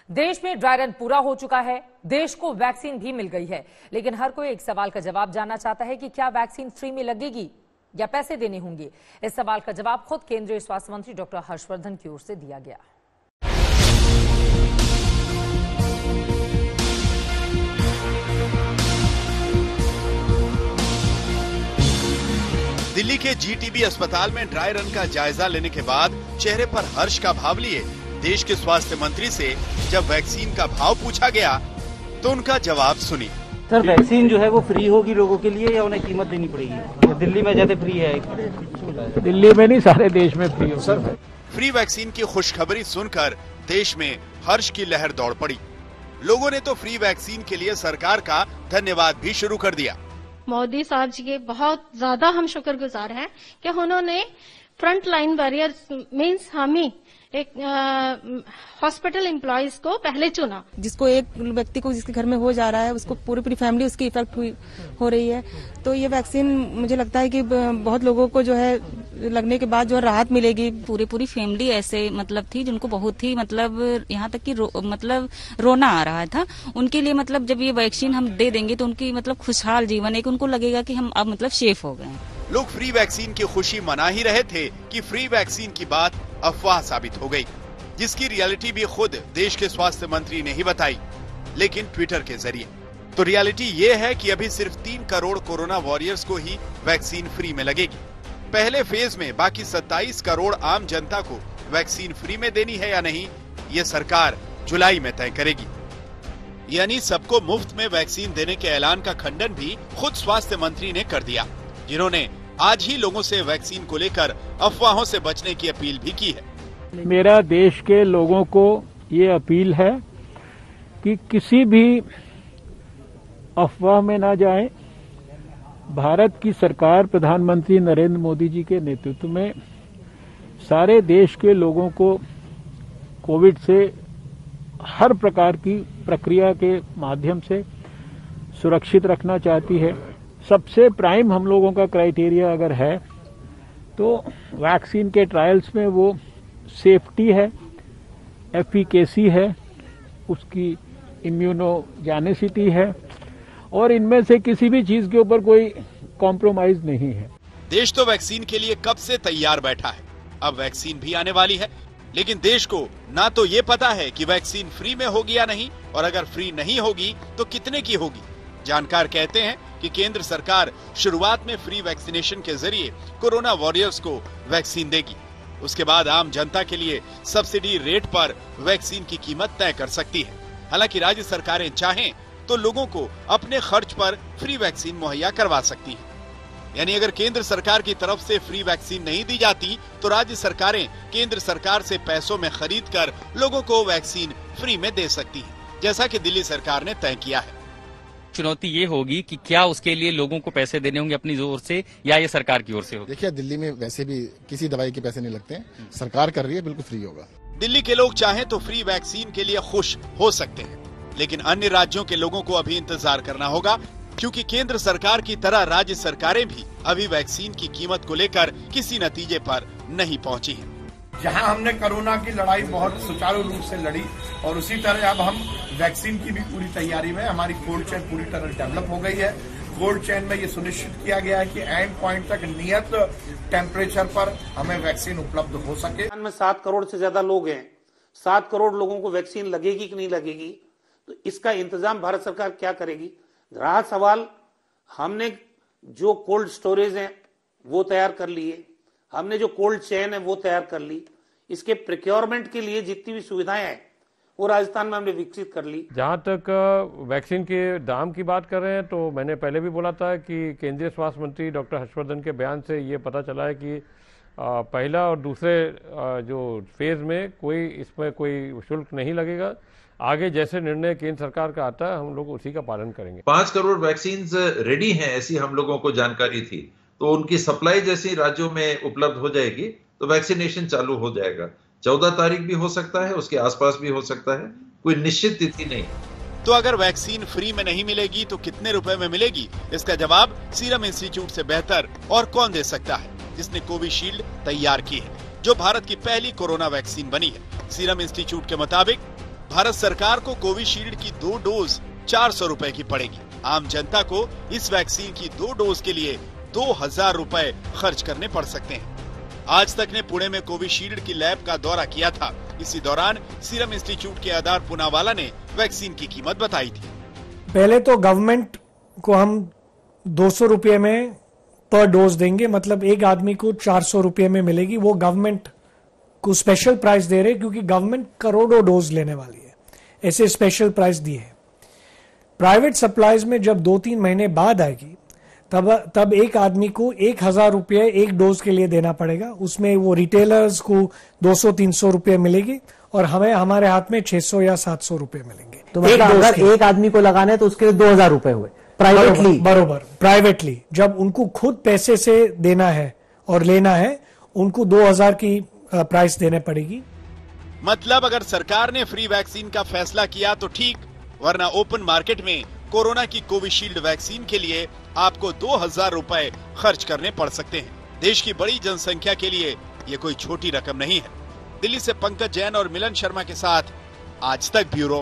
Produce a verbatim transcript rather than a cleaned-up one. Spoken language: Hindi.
देश में ड्राई रन पूरा हो चुका है, देश को वैक्सीन भी मिल गई है, लेकिन हर कोई एक सवाल का जवाब जानना चाहता है कि क्या वैक्सीन फ्री में लगेगी या पैसे देने होंगे। इस सवाल का जवाब खुद केंद्रीय स्वास्थ्य मंत्री डॉक्टर हर्षवर्धन की ओर से दिया गया। दिल्ली के जीटीबी अस्पताल में ड्राई रन का जायजा लेने के बाद चेहरे पर हर्ष का भाव लिए देश के स्वास्थ्य मंत्री से जब वैक्सीन का भाव पूछा गया तो उनका जवाब सुनी। सर, वैक्सीन जो है वो फ्री होगी लोगों के लिए या उन्हें कीमत देनी पड़ेगी? दिल्ली में ज्यादा फ्री है? दिल्ली में नहीं, सारे देश में फ्री हो। सर, फ्री वैक्सीन की खुशखबरी सुनकर देश में हर्ष की लहर दौड़ पड़ी। लोगों ने तो फ्री वैक्सीन के लिए सरकार का धन्यवाद भी शुरू कर दिया। मोदी साहब जी के बहुत ज्यादा हम शुक्रगुजार हैं कि उन्होंने फ्रंट लाइन वॉरियर्स मीन्स हम ही एक हॉस्पिटल एम्प्लॉयज को पहले चुना। जिसको एक व्यक्ति को जिसके घर में हो जा रहा है उसको पूरी पूरी फैमिली उसकी इफेक्ट हुई हो रही है, तो ये वैक्सीन मुझे लगता है कि बहुत लोगों को जो है लगने के बाद जो है राहत मिलेगी। पूरी पूरी फैमिली ऐसे मतलब थी जिनको बहुत ही मतलब यहाँ तक कि रो, मतलब रोना आ रहा था। उनके लिए मतलब जब ये वैक्सीन हम दे देंगे तो उनकी मतलब खुशहाल जीवन है कि उनको लगेगा कि हम अब मतलब सेफ हो गए। लोग फ्री वैक्सीन की खुशी मना ही रहे थे कि फ्री वैक्सीन की बात अफवाह साबित हो गई, जिसकी रियलिटी भी खुद देश के स्वास्थ्य मंत्री ने ही बताई, लेकिन ट्विटर के जरिए। तो रियलिटी ये है कि अभी सिर्फ तीन करोड़ कोरोना वॉरियर्स को ही वैक्सीन फ्री में लगेगी। पहले फेज में बाकी सत्ताईस करोड़ आम जनता को वैक्सीन फ्री में देनी है या नहीं, ये सरकार जुलाई में तय करेगी। यानी सबको मुफ्त में वैक्सीन देने के ऐलान का खंडन भी खुद स्वास्थ्य मंत्री ने कर दिया, जिन्होंने आज ही लोगों से वैक्सीन को लेकर अफवाहों से बचने की अपील भी की है। मेरा देश के लोगों को ये अपील है कि किसी भी अफवाह में ना जाएं। भारत की सरकार प्रधानमंत्री नरेंद्र मोदी जी के नेतृत्व में सारे देश के लोगों को कोविड से हर प्रकार की प्रक्रिया के माध्यम से सुरक्षित रखना चाहती है। सबसे प्राइम हम लोगों का क्राइटेरिया अगर है तो वैक्सीन के ट्रायल्स में वो सेफ्टी है, एफिकेसी है, उसकी इम्यूनोजेनिसिटी है और इनमें से किसी भी चीज के ऊपर कोई कॉम्प्रोमाइज नहीं है। देश तो वैक्सीन के लिए कब से तैयार बैठा है, अब वैक्सीन भी आने वाली है, लेकिन देश को ना तो ये पता है कि वैक्सीन फ्री में होगी या नहीं, और अगर फ्री नहीं होगी तो कितने की होगी। जानकार कहते हैं कि केंद्र सरकार शुरुआत में फ्री वैक्सीनेशन के जरिए कोरोना वॉरियर्स को वैक्सीन देगी। उसके बाद आम जनता के लिए सब्सिडी रेट पर वैक्सीन की कीमत तय कर सकती है। हालांकि राज्य सरकारें चाहें तो लोगों को अपने खर्च पर फ्री वैक्सीन मुहैया करवा सकती है। यानी अगर केंद्र सरकार की तरफ से फ्री वैक्सीन नहीं दी जाती तो राज्य सरकारें केंद्र सरकार से पैसों में खरीद कर लोगों को वैक्सीन फ्री में दे सकती है, जैसा कि दिल्ली सरकार ने तय किया है। चुनौती ये होगी कि क्या उसके लिए लोगों को पैसे देने होंगे अपनी ओर से या ये सरकार की ओर से होगा। देखिए, दिल्ली में वैसे भी किसी दवाई के पैसे नहीं लगते हैं, सरकार कर रही है, बिल्कुल फ्री होगा। दिल्ली के लोग चाहें तो फ्री वैक्सीन के लिए खुश हो सकते हैं, लेकिन अन्य राज्यों के लोगों को अभी इंतजार करना होगा, क्योंकि केंद्र सरकार की तरह राज्य सरकारें भी अभी वैक्सीन की कीमत को लेकर किसी नतीजे पर नहीं पहुंची हैं। जहां हमने कोरोना की लड़ाई बहुत सुचारू रूप से लड़ी और उसी तरह अब हम वैक्सीन की भी पूरी तैयारी में, हमारी कोल्ड चेन पूरी तरह डेवलप हो गई है। कोल्ड चेन में ये सुनिश्चित किया गया है कि एंड पॉइंट तक नियत टेम्परेचर पर हमें वैक्सीन उपलब्ध हो सके। में सात करोड़ से ज्यादा लोग हैं, सात करोड़ लोगों को वैक्सीन लगेगी कि नहीं लगेगी, तो इसका इंतजाम भारत सरकार क्या करेगी। रहा सवाल, हमने जो कोल्ड स्टोरेज है वो तैयार कर लिए, हमने जो कोल्ड चेन है वो तैयार कर ली, इसके प्रोक्योरमेंट के लिए जितनी भी सुविधाएं हैं वो राजस्थान में हमने विकसित कर ली। जहां तक वैक्सीन के दाम की बात कर रहे हैं तो मैंने पहले भी बोला था कि केंद्रीय स्वास्थ्य मंत्री डॉक्टर हर्षवर्धन के बयान से ये पता चला है कि पहला और दूसरे जो फेज में कोई इसमें कोई शुल्क नहीं लगेगा। आगे जैसे निर्णय केंद्र सरकार का आता है हम लोग उसी का पालन करेंगे। पांच करोड़ वैक्सीन रेडी हैं, ऐसी हम लोगों को जानकारी थी, तो उनकी सप्लाई जैसी राज्यों में उपलब्ध हो जाएगी तो वैक्सीनेशन चालू हो जाएगा। चौदह तारीख भी हो सकता है, उसके आसपास भी हो सकता है, कोई निश्चित तिथि नहीं। तो अगर वैक्सीन फ्री में नहीं मिलेगी तो कितने रुपए में मिलेगी, इसका जवाब सीरम इंस्टीट्यूट से बेहतर और कौन दे सकता है, जिसने कोविशील्ड तैयार की है, जो भारत की पहली कोरोना वैक्सीन बनी है। सीरम इंस्टीट्यूट के मुताबिक भारत सरकार को कोविशील्ड की दो डोज चार सौ रूपए की पड़ेगी। आम जनता को इस वैक्सीन की दो डोज के लिए दो हजार रूपए खर्च करने पड़ सकते हैं। आज तक ने पुणे में कोविशील्ड की लैब का दौरा किया था। इसी दौरान सीरम इंस्टीट्यूट के आधार पूनावाला ने वैक्सीन की कीमत बताई थी। पहले तो गवर्नमेंट को हम दो सौ रुपये में पर डोज देंगे, मतलब एक आदमी को चार सौ रुपये में मिलेगी। वो गवर्नमेंट को स्पेशल प्राइस दे रहे क्योंकि गवर्नमेंट करोड़ों डोज लेने वाली है, ऐसे स्पेशल प्राइस दिए है। प्राइवेट सप्लाईज में जब दो तीन महीने बाद आएगी तब तब एक आदमी को एक हजार रुपये एक डोज के लिए देना पड़ेगा। उसमें वो रिटेलर्स को दो सौ तीन सौ रुपये मिलेगी और हमें हमारे हाथ में छह सौ या सात सौ रुपये मिलेंगे। तो मतलब अगर एक आदमी को लगाना है तो उसके लिए दो हजार रुपये हुए प्राइवेटली। बरोबर, प्राइवेटली जब उनको खुद पैसे से देना है और लेना है, उनको दो हजार की प्राइस देने पड़ेगी। मतलब अगर सरकार ने फ्री वैक्सीन का फैसला किया तो ठीक, वरना ओपन मार्केट में कोरोना की कोविशील्ड वैक्सीन के लिए आपको दो हजार रुपए खर्च करने पड़ सकते हैं। देश की बड़ी जनसंख्या के लिए ये कोई छोटी रकम नहीं है। दिल्ली से पंकज जैन और मिलन शर्मा के साथ आज तक ब्यूरो।